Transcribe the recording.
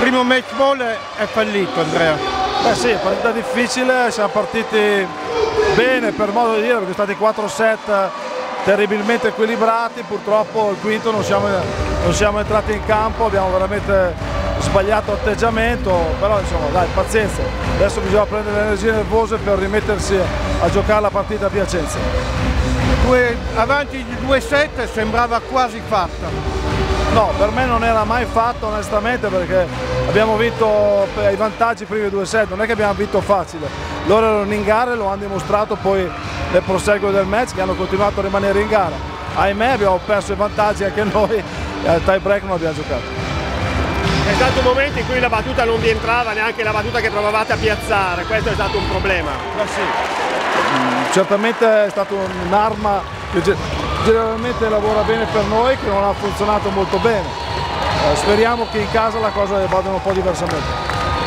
primo match ball è fallito, Andrea. Beh sì, partita difficile, siamo partiti bene per modo di dire, perché sono stati 4 set terribilmente equilibrati, purtroppo il quinto non siamo entrati in campo, abbiamo veramente sbagliato atteggiamento, però insomma dai, pazienza, adesso bisogna prendere le energie nervose per rimettersi a giocare la partita a Piacenza. Avanti di 2 set sembrava quasi fatta. No, per me non era mai fatto onestamente, perché abbiamo vinto i vantaggi primi 2 set, non è che abbiamo vinto facile, loro erano in gara e lo hanno dimostrato poi nel proseguo del match, che hanno continuato a rimanere in gara. Ahimè abbiamo perso i vantaggi anche noi e al tie break non abbiamo giocato. È stato un momento in cui la battuta non vi entrava, neanche la battuta che provavate a piazzare, questo è stato un problema. Sì. Certamente è stata un'arma che generalmente lavora bene per noi, che non ha funzionato molto bene. Speriamo che in casa la cosa vada un po' diversamente.